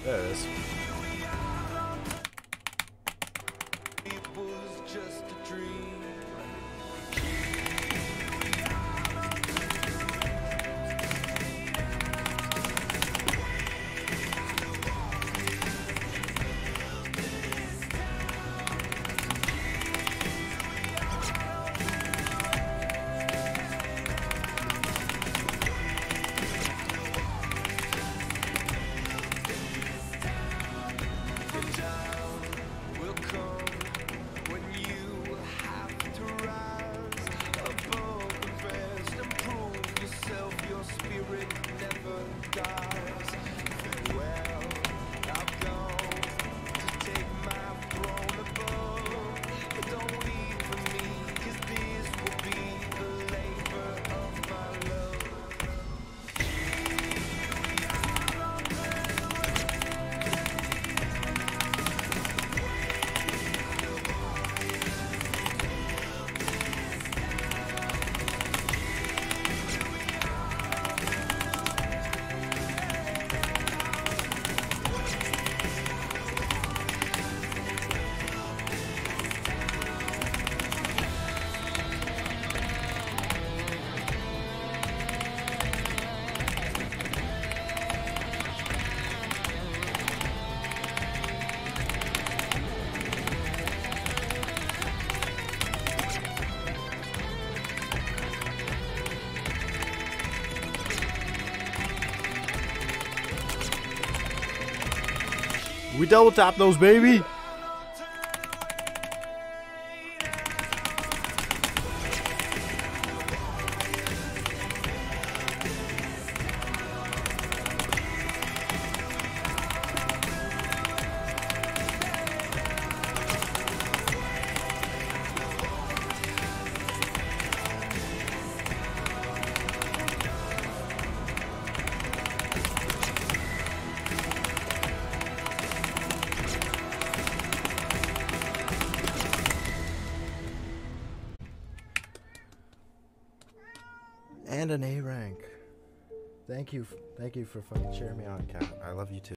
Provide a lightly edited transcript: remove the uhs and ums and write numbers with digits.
There it is. It was just a dream. We double tap those, baby. And an A rank. Thank you for fucking cheering me on, Cat. I love you too.